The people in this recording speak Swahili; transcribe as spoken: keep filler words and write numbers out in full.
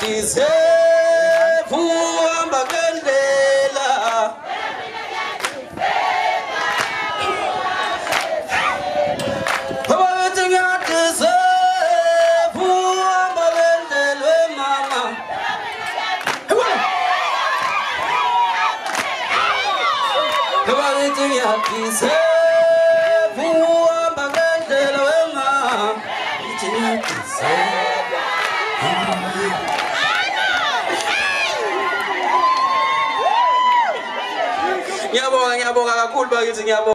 ngiyakisefu hamba ngendlela babathi ngiyakisefu hamba ngendlela mama babathi ngiyakisefu hamba ngendlela mama ngiyabonga ngiyabonga kakhulu bakithi ngiyabonga